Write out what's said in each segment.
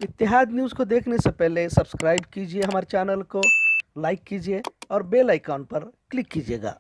इत्तेहाद news को देखने से पहले सब्सक्राइब कीजिए हमारे चैनल को, लाइक कीजिए और बेल आइकॉन पर क्लिक कीजिएगा।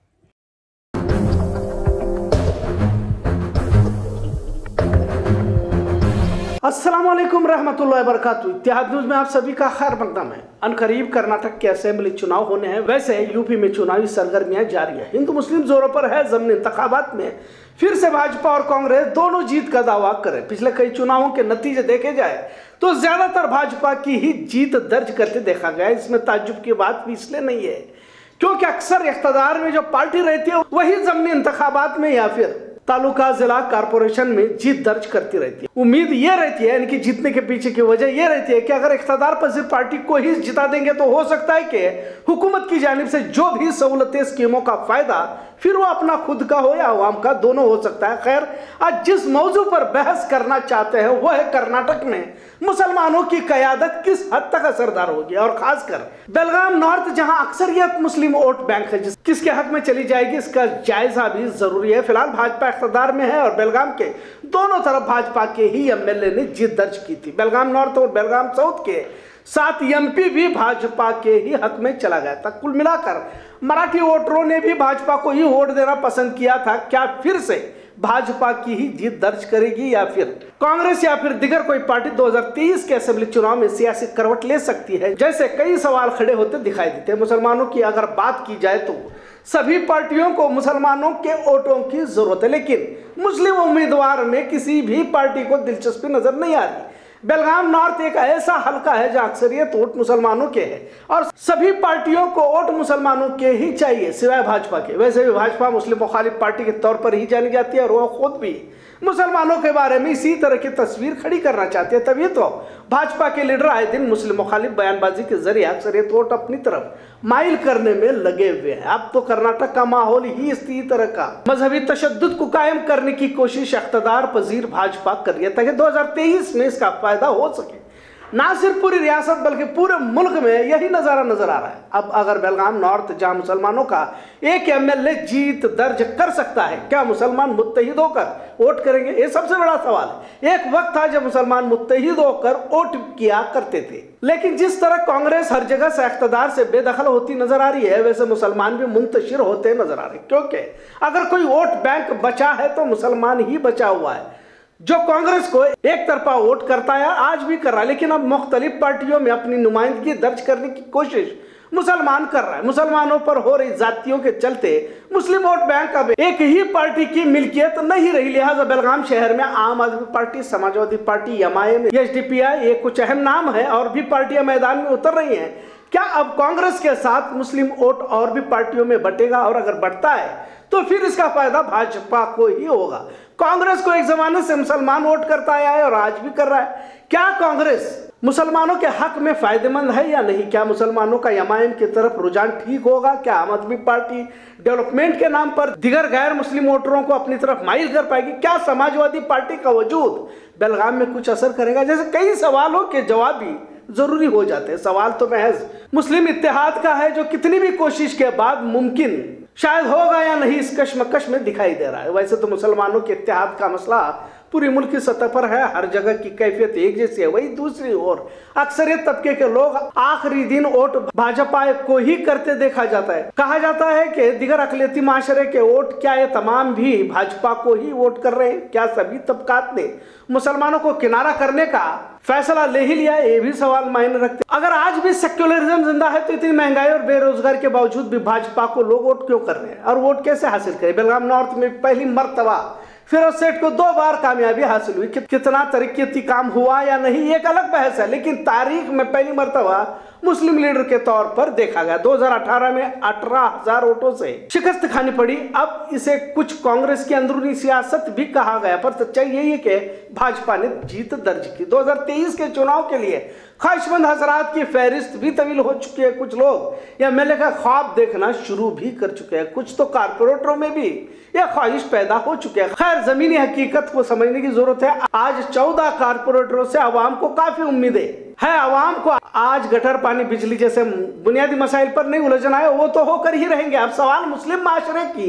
अस्सलाम वालेकुम रहमतुल्लाहि व बरकातहू। इत्तेहाद न्यूज़ में आप सभी का खैर मकदम है। अनकरीब कर्नाटक के असेंबली चुनाव होने हैं, वैसे यूपी में चुनावी सरगर्मियां जारी है। हिंदू मुस्लिम जोरों पर है। ज़मीनी इंतखाबात में फिर से भाजपा और कांग्रेस दोनों जीत का दावा करें। पिछले कई चुनावों के नतीजे देखे जाए तो ज्यादातर भाजपा की ही जीत दर्ज करते देखा गया। इसमें ताज्जुब की बात भी इसलिए नहीं है क्योंकि अक्सर इख्तिदार में जो पार्टी रहती है वही ज़मीनी इंतखाबात में या फिर तालुका जिला कारपोरेशन में जीत दर्ज करती रहती है। उम्मीद ये रहती है, इनकी जीतने के पीछे की वजह ये रहती है कि अगर इख्तिदार पसीर पार्टी को ही जिता देंगे तो हो सकता है कि हुकूमत की जानिब से जो भी सहूलतें स्कीमों का फायदा फिर वो अपना खुद का हो या आवाम का, दोनों हो सकता है। खैर, आज जिस मौजू पर बहस करना चाहते हैं वो है कर्नाटक में मुसलमानों की क़यादत किस हद तक असरदार होगी, और खासकर बेलगाम नॉर्थ जहां अक्सरियत मुस्लिम वोट बैंक है, किसके हक में चली जाएगी इसका जायजा भी जरूरी है। फिलहाल भाजपा इख्तिदार में है और बेलगाम के दोनों तरफ भाजपा के ही एमएलए ने जीत दर्ज की थी। बेलगाम नॉर्थ और बेलगाम साउथ के 7 एमपी भी भाजपा के ही हक में चला गया था। कुल मिलाकर मराठी वोटरों ने भी भाजपा को ही वोट देना पसंद किया था। क्या फिर से भाजपा की ही जीत दर्ज करेगी या फिर कांग्रेस या फिर दिगर कोई पार्टी 2023 के असेंबली चुनाव में सियासी करवट ले सकती है? जैसे कई सवाल खड़े होते दिखाई देते हैं। मुसलमानों की अगर बात की जाए तो सभी पार्टियों को मुसलमानों के वोटों की जरूरत है, लेकिन मुस्लिम उम्मीदवार में किसी भी पार्टी को दिलचस्पी नजर नहीं आ रही। बेलगाम नॉर्थ एक ऐसा हलका है जहां अक्सरियत वोट मुसलमानों के हैं और सभी पार्टियों को वोट मुसलमानों के ही चाहिए सिवाय भाजपा के। वैसे भी भाजपा मुस्लिम मुखालिफ पार्टी के तौर पर ही जानी जाती है और वह खुद भी मुसलमानों के बारे में इसी तरह की तस्वीर खड़ी करना चाहती है। तभी तो भाजपा के लीडर आए दिन मुस्लिम मुखालिफ बयानबाजी के जरिए अक्सरियत वोट अपनी तरफ माइल करने में लगे हुए हैं। अब तो कर्नाटक का माहौल ही इसी तरह का मजहबी तशद्दुद को कायम करने की कोशिश इख्तिदार पजीर भाजपा कर रही है ताकि 2023 में इसका फायदा हो सके। ना सिर्फ पूरी रियासत बल्कि पूरे मुल्क में यही नजारा नजर आ रहा है। अब अगर बेलगाम नॉर्थ जहां मुसलमानों का एक एमएलए जीत दर्ज कर सकता है, क्या मुसलमान मुत्तहिद होकर वोट करेंगे? ये सबसे बड़ा सवाल है। एक वक्त था जब मुसलमान मुत्तहिद होकर वोट किया करते थे, लेकिन जिस तरह कांग्रेस हर जगह से इख्तिदार से बेदखल होती नजर आ रही है, वैसे मुसलमान भी मुंतशिर होते नजर आ रहे हैं। क्योंकि अगर कोई वोट बैंक बचा है तो मुसलमान ही बचा हुआ है, जो कांग्रेस को एक तरफा वोट करता है, आज भी कर रहा है, लेकिन अब मुख्तलिफ पार्टियों में अपनी नुमाइंदगी दर्ज करने की कोशिश मुसलमान कर रहा है। मुसलमानों पर हो रही जातियों के चलते मुस्लिम वोट बैंक अब एक ही पार्टी की मिल्कियत नहीं रही। लिहाजा बेलगाम शहर में Aam Aadmi party, Samajwadi party, MIM, SDPI, ये कुछ अहम नाम है और भी पार्टियां मैदान में उतर रही हैं। क्या अब कांग्रेस के साथ मुस्लिम वोट और भी पार्टियों में बटेगा? और अगर बढ़ता है तो फिर इसका फायदा भाजपा को ही होगा। कांग्रेस को एक जमाने से मुसलमान वोट करता आया है और आज भी कर रहा है। क्या कांग्रेस मुसलमानों के हक में फायदेमंद है या नहीं? क्या मुसलमानों का एमआईएम की तरफ रुझान ठीक होगा? क्या आम आदमी पार्टी डेवलपमेंट के नाम पर दिगर गैर मुस्लिम वोटरों को अपनी तरफ माइल कर पाएगी? क्या समाजवादी पार्टी का वजूद बेलगाम में कुछ असर करेगा? जैसे कई सवालों के जवाब भी जरूरी हो जाते हैं। सवाल तो महज मुस्लिम इत्तेहाद का है जो कितनी भी कोशिश के बाद मुमकिन शायद होगा या नहीं इस कश्मकश में दिखाई दे रहा है। वैसे तो मुसलमानों के इत्तेहाद का मसला पूरी मुल्क की सतह पर है, हर जगह की कैफियत एक जैसी है। वही दूसरी ओर अक्सरियत तबके के लोग आखिरी दिन वोट भाजपा को ही करते देखा जाता है। कहा जाता है कि दिगर अकलियती माशरे के वोट क्या ये तमाम भी भाजपा को ही वोट कर रहे हैं? क्या सभी तबकात ने मुसलमानों को किनारा करने का फैसला ले ही लिया? ये भी सवाल मायने रखते। अगर आज भी सेक्युलरिज्म जिंदा है तो इतनी महंगाई और बेरोजगारी के बावजूद भी भाजपा को लोग वोट क्यों कर रहे हैं और वोट कैसे हासिल करें? बेलगाम नॉर्थ में पहली मर्तबा फिरोज सेठ को 2 बार कामयाबी हासिल हुई। कितना तरक्की काम हुआ या नहीं एक अलग बहस है, लेकिन तारीख में पहली मर्तबा मुस्लिम लीडर के तौर पर देखा गया। 2018 में 18,000 वोटों से शिकस्त खानी पड़ी। अब इसे कुछ कांग्रेस की अंदरूनी सियासत भी कहा गया, पर सच्चाई यही है कि भाजपा ने जीत दर्ज की। 2023 के चुनाव के लिए ख्वाहिशमंद हजरात की फहरिस्त भी तवील हो चुकी है। कुछ लोग एमएलए का ख्वाब देखना शुरू भी कर चुके हैं। कुछ तो कारपोरेटरों में भी यह ख्वाहिश पैदा हो चुकी है। खैर, जमीनी हकीकत को समझने की जरूरत है। आज 14 कारपोरेटरों से आवाम को काफी उम्मीदें है। आवाम को आज गटर, पानी, बिजली जैसे बुनियादी मसाइल पर नहीं उलझना है, वो तो होकर ही रहेंगे। अब सवाल मुस्लिम माशरे की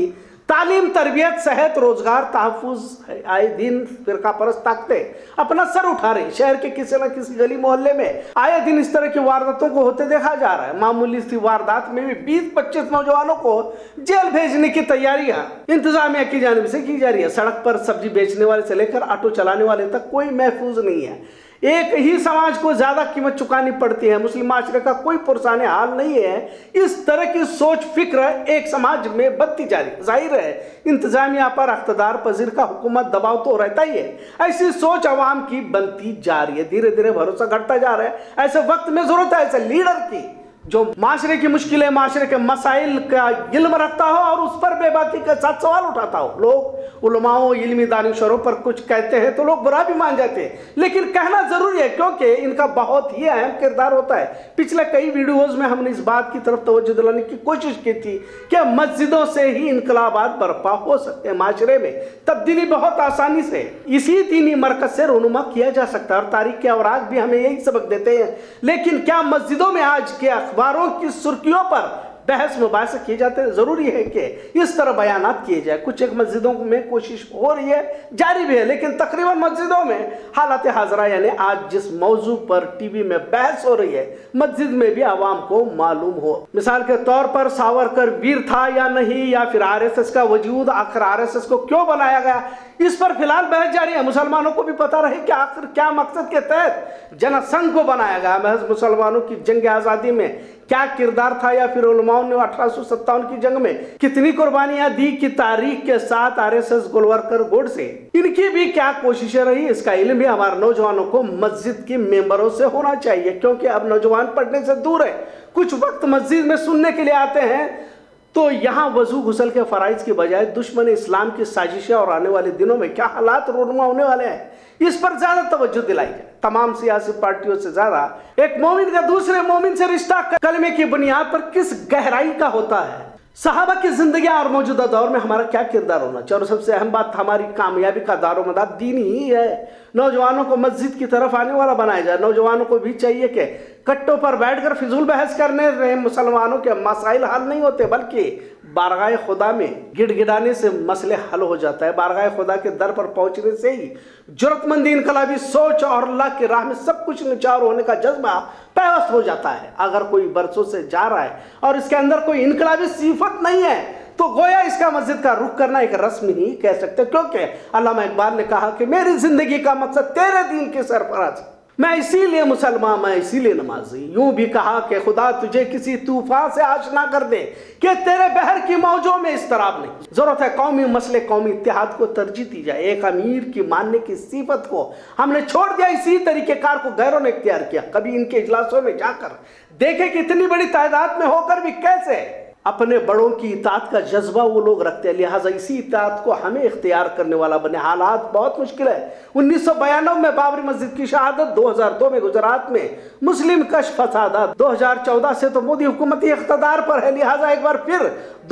तालीम, तरबियत, सेहत, रोजगार, तहफ्फुज, आए दिन फिरका परस्त ताकतें अपना सर उठा रही। शहर के किसी न किसी गली मोहल्ले में आए दिन इस तरह की वारदातों को होते देखा जा रहा है। मामूली सी वारदात में भी 20-25 नौजवानों को जेल भेजने की तैयारियां इंतजामिया की जानिब से की जा रही है। सड़क पर सब्जी बेचने वाले से लेकर ऑटो चलाने वाले तक कोई महफूज नहीं है। एक ही समाज को ज्यादा कीमत चुकानी पड़ती है। मुस्लिम माशरे का कोई पुरसाने हाल नहीं है। इस तरह की सोच फिक्र एक समाज में बढ़ती जा रही है। जाहिर है इंतजामिया पर इख्तिदार पजीर का हुकूमत दबाव तो रहता ही है। ऐसी सोच अवाम की बनती जा रही है। धीरे धीरे भरोसा घटता जा रहा है। ऐसे वक्त में जरूरत है ऐसे लीडर की जो माशरे की मुश्किलें, माशरे के मसाइल का इल्म रखता हो और उस पर बेबाकी के साथ सवाल उठाता हो। लोग उलमाओं, इल्मी दानिशोरों पर कुछ कहते हैं तो लोग बुरा भी मान जाते हैं, लेकिन कहना जरूरी है क्योंकि इनका बहुत ही अहम किरदार होता है। पिछले कई वीडियोज में हमने इस बात की तरफ तवज्जो दिलाने की कोशिश की थी कि मस्जिदों से ही इनकलाबात बर्पा हो सकते हैं। माशरे में तब्दीली बहुत आसानी से इसी दीनी मरकज से रुनुमा किया जा सकता है और तारीख के अवराक भी हमें यही सबक देते हैं। लेकिन क्या मस्जिदों में आज के अखबारों की सुर्खियों पर बहस मुबाहिसे किए जाते हैं? जरूरी है कि इस तरह बयानात किए जाए। कुछ एक मस्जिदों में कोशिश हो रही है, जारी भी है, लेकिन तकरीबन मस्जिदों में हालत हाजरा यानी आज जिस मौजू पर टीवी में बहस हो रही है मस्जिद में भी आवाम को मालूम हो। मिसाल के तौर पर सावरकर वीर था या नहीं, या फिर आरएसएस का वजूद आखिर आरएसएस को क्यों बनाया गया, इस पर फिलहाल बहस जारी है। मुसलमानों को भी पता रहे कि आखिर क्या मकसद के तहत जनसंघ को बनाया गया। महज मुसलमानों की जंग आज़ादी में क्या किरदार था, या फिर उलमाओं ने 1857 की जंग में कितनी कुर्बानियां दी की तारीख के साथ आरएसएस गोलवरकर गुट से इनकी भी क्या कोशिशें रही, इसका इल्म भी हमारे नौजवानों को मस्जिद के मेंबरों से होना चाहिए। क्योंकि अब नौजवान पढ़ने से दूर है। कुछ वक्त मस्जिद में सुनने के लिए आते हैं तो यहाँ वजू गुसल के फराइज की बजाय दुश्मन इस्लाम की साजिशें और आने वाले दिनों में क्या हालात रूनुमा होने वाले हैं, इस पर ज्यादा तवज्जो दिलाई जाए। तमाम सियासी पार्टियों से ज्यादा एक मोमिन का दूसरे मोमिन से रिश्ता कलमे की बुनियाद पर किस गहराई का होता है। सहाबा की जिंदगी और मौजूदा दौर में हमारा क्या किरदार होना चाहिए, और सबसे अहम बात हमारी कामयाबी का दारोमदार दीन ही है। नौजवानों को मस्जिद की तरफ आने वाला बनाया जाए। नौजवानों को भी चाहिए कि कट्टों पर बैठकर फिजूल बहस करने से मुसलमानों के मसाइल हल नहीं होते, बल्कि बारगाह खुदा में गिड़गिड़ाने से मसले हल हो जाता है। बारगाह खुदा के दर पर पहुंचने से ही जरूरतमंदी, इनकलाबी सोच और अल्लाह की राह में सब कुछ निचार होने का जज्बा पैवस्त हो जाता है। अगर कोई बरसों से जा रहा है और इसके अंदर कोई इनकलाबी सिफत नहीं है तो गोया इसका मस्जिद का रुख करना एक रस्म ही कह सकते, क्योंकि अल्लामा इकबाल ने कहा कि मेरी जिंदगी का मकसद तेरे दीन की सरफराज, मैं इसीलिए मुसलमान, मैं इसीलिए नमाजी। यूं भी कहा कि खुदा तुझे किसी तूफान से आशना कर दे कि तेरे बहर की मौजों में इस्तराब नहीं। जरूरत है कौमी मसले, कौमी इत्तेहाद को तरजीह दी जाए। एक अमीर की मानने की सिफत को हमने छोड़ दिया, इसी तरीकेकार को गैरों ने इख्तियार किया। कभी इनके इजलासों में जाकर देखे कि इतनी बड़ी तादाद में होकर भी कैसे अपने बड़ों की इताअत का जज्बा वो लोग रखते हैं। लिहाजा इसी इताअत को हमें इख्तियार करने वाला बने। हालात बहुत मुश्किल है। 1992 में बाबरी मस्जिद की शहादत, 2002 में गुजरात में मुस्लिम कश फसादात, 2014 से तो मोदी हुकूमत इख्तिदार पर है। लिहाजा एक बार फिर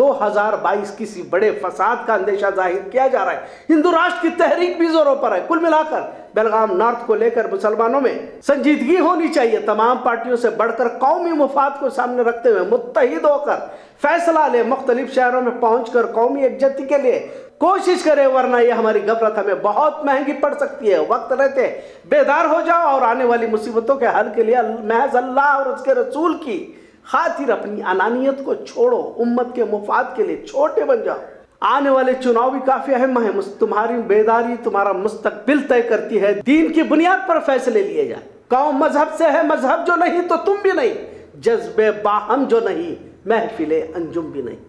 2022 किसी बड़े फसाद का अंदेशा जाहिर किया जा रहा है। हिंदू राष्ट्र की तहरीक भी जोरों पर है। कुल मिलाकर बेलगाम नॉर्थ को लेकर मुसलमानों में संजीदगी होनी चाहिए। तमाम पार्टियों से बढ़कर कौमी मुफाद को सामने रखते हुए मुत्तहिद होकर फैसला ले, मुख्तलिफ शहरों में पहुंचकर कौमी एकजहती के लिए कोशिश करें, वरना यह हमारी गफलत हमें बहुत महंगी पड़ सकती है। वक्त रहते बेदार हो जाओ और आने वाली मुसीबतों के हल के लिए महज अल्लाह और उसके रसूल की खातिर अपनी अनानियत को छोड़ो, उम्मत के मुफाद के लिए छोटे बन जाओ। आने वाले चुनाव भी काफी अहम है। तुम्हारी बेदारी तुम्हारा मुस्तकबिल तय करती है। दीन की बुनियाद पर फैसले लिए जाए। कौम मजहब से है, मजहब जो नहीं तो तुम भी नहीं, जज्बे बाहम जो नहीं, महफिले अंजुम भी नहीं।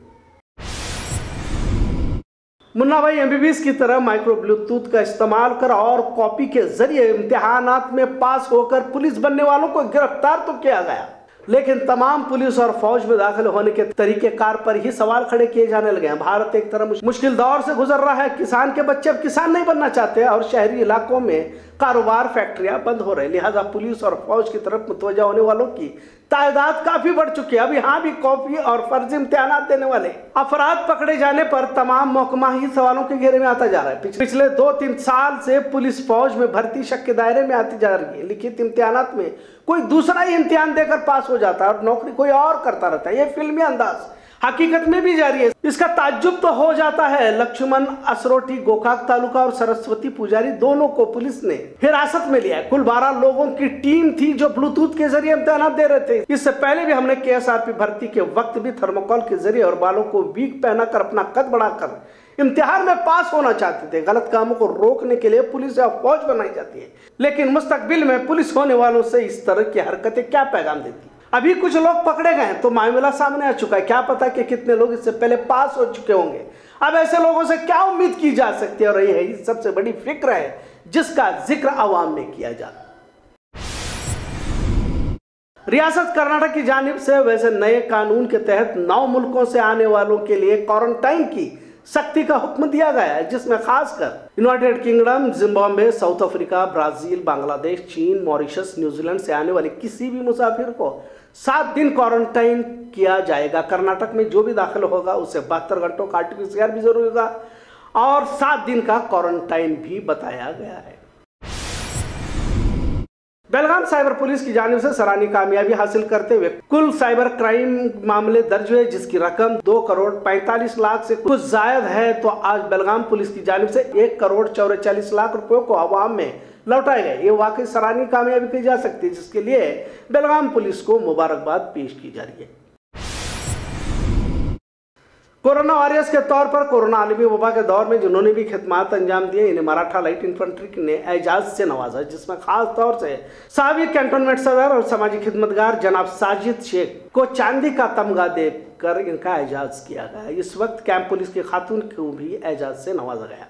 मुन्ना भाई एमबीबीएस की तरह माइक्रो ब्लूटूथ का इस्तेमाल कर और कॉपी के जरिए इम्तिहानात में पास होकर पुलिस बनने वालों को गिरफ्तार तो किया गया, लेकिन तमाम पुलिस और फौज में दाखिल होने के तरीकेकार पर ही सवाल खड़े किए जाने लगे हैं। भारत एक तरह मुश्किल दौर से गुजर रहा है। किसान के बच्चे अब किसान नहीं बनना चाहते और शहरी इलाकों में कारोबार, फैक्ट्रियां बंद हो रही। लिहाजा पुलिस और फौज की तरफ मुतवज्जा होने वालों की तादाद काफी बढ़ चुकी है। अब यहाँ भी कॉपी और फर्जी इम्तिहानात देने वाले अफराद पकड़े जाने पर तमाम महकमा ही सवालों के घेरे में आता जा रहा है। पिछले 2-3 साल से पुलिस फौज में भर्ती शक के दायरे में आती जा रही है। लिखित इम्तिहानात में कोई दूसरा ही इम्तिहान देकर पास हो जाता है और नौकरी कोई और करता रहता है। ये फिल्मी अंदाज हकीकत में भी जारी है। इसका ताज्जुब तो हो जाता है। लक्ष्मण असरोटी गोकाक तालुका और सरस्वती पुजारी दोनों को पुलिस ने हिरासत में लिया है। कुल 12 लोगों की टीम थी जो ब्लूटूथ के जरिए इम्तिहान दे रहे थे। इससे पहले भी हमने केएसआरपी भर्ती के वक्त भी थर्मोकॉल के जरिए और बालों को वीक पहनाकर अपना कद बढ़ाकर इम्तिहान में पास होना चाहते थे। गलत कामों को रोकने के लिए पुलिस या फौज बनाई जाती है, लेकिन मुस्तकबिल में पुलिस होने वालों से इस तरह की हरकतें क्या पैगाम देती? अभी कुछ लोग पकड़े गए तो मामला सामने आ चुका है। क्या पता कि कितने लोग इससे पहले पास हो चुके होंगे। अब ऐसे लोगों से क्या उम्मीद की जा सकती है? और यही सबसे बड़ी फिक्र है जिसका जिक्र आवाम में किया जाता। रियासत कर्नाटक की जानिब से वैसे नए कानून के तहत 9 मुल्कों से आने वालों के लिए क्वारंटाइन की सख्ती का हुक्म दिया गया है, जिसमें खासकर United Kingdom, Zimbabwe, South Africa, Brazil, Bangladesh, चीन, मॉरिशस, न्यूजीलैंड से आने वाले किसी भी मुसाफिर को 7 दिन क्वारंटाइन किया जाएगा। कर्नाटक में जो भी दाखिल होगा उसे 72 घंटों का RT-PCR भी जरूरी होगा और 7 दिन का क्वारंटाइन भी बताया गया है। बेलगाम साइबर पुलिस की जानिब से सराहनीय कामयाबी हासिल करते हुए कुल साइबर क्राइम मामले दर्ज हुए, जिसकी रकम 2,45,00,000 से कुछ जायद है। तो आज बेलगाम पुलिस की जानिब से 1,44,00,000 रुपयों को आवाम में लौटाए गए। ये वाकई सराहनीय कामयाबी कही जा सकती है, जिसके लिए बेलगाम पुलिस को मुबारकबाद पेश की जा रही है। कोरोना वॉरियर्स के तौर पर कोरोना आलमी वबा के दौर में जिन्होंने भी खिदमात अंजाम दिए, इन्हें मराठा लाइट इन्फेंट्री ने एजाज से नवाजा, जिसमें खास तौर से साबिक कैंटोनमेंट सदर और समाजी खिदमतगार जनाब साजिद शेख को चांदी का तमगा देकर इनका एजाज किया गया। इस वक्त कैंप पुलिस की खातून को भी एजाज से नवाजा गया।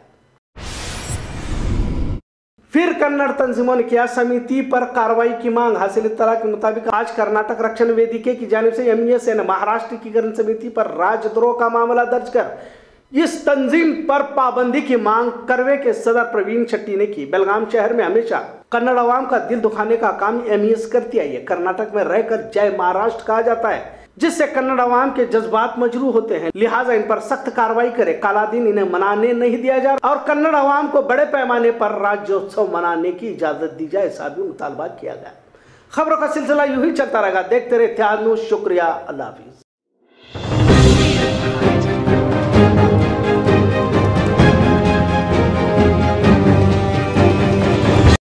फिर कन्नड़ तंजीमों ने किया समिति पर कार्रवाई की मांग। हासिल इत्तला के मुताबिक आज कर्नाटक रक्षण वेदिके की जानिब से MES ने महाराष्ट्र एकीकरण समिति पर राजद्रोह का मामला दर्ज कर इस तंजीम पर पाबंदी की मांग करवे के सदर प्रवीण शेट्टी ने की। बेलगाम शहर में हमेशा कन्नड़ अवाम का दिल दुखाने का काम MES करती आई है। कर्नाटक में रहकर जय महाराष्ट्र कहा जाता है, जिससे कन्नड़ अवाम के जज्बात मजरूह होते हैं। लिहाजा इन पर सख्त कार्रवाई करे, काला दिन इन्हें मनाने नहीं दिया जा रहा और कन्नड़ अवाम को बड़े पैमाने पर राज्योत्सव मनाने की इजाजत दी जाए, ऐसा भी मुतालबा किया गया। खबरों का सिलसिला यूं ही चलता रहेगा। देखते रहे इत्तेहाद न्यूज़। शुक्रिया, अल्लाह हाफिज।